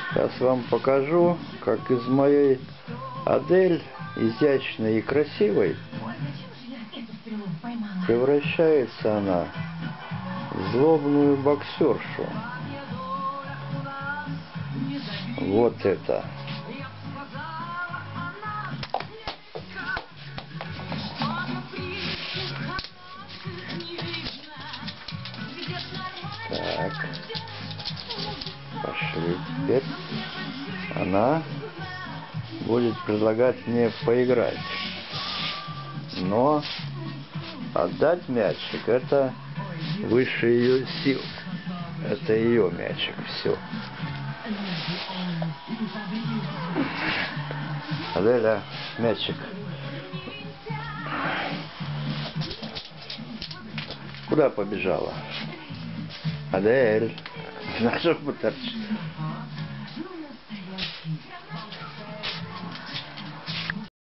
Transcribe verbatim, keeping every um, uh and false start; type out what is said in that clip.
Сейчас вам покажу, как из моей Адель, изящной и красивой, превращается она в злобную боксершу. Вот это. Так. Пошли теперь. Она будет предлагать мне поиграть. Но отдать мячик — это выше ее сил. Это ее мячик. Все. Аделя, мячик. Куда побежала? Адель, на что торчит?